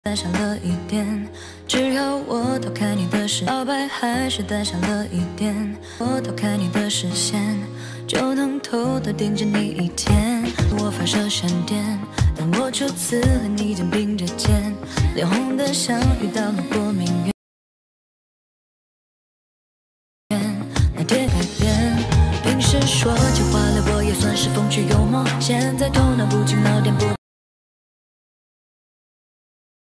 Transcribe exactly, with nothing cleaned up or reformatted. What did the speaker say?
带上了一点，只要我偷看你的视，告白还是带上了一点。我偷看你的视线，就能偷偷盯着你一天。我发射闪电，当我初次和你肩并着肩，脸红的像遇到了过敏源。那天改变，平时说起话来我也算是风趣幽默，现在头脑不经脑电波。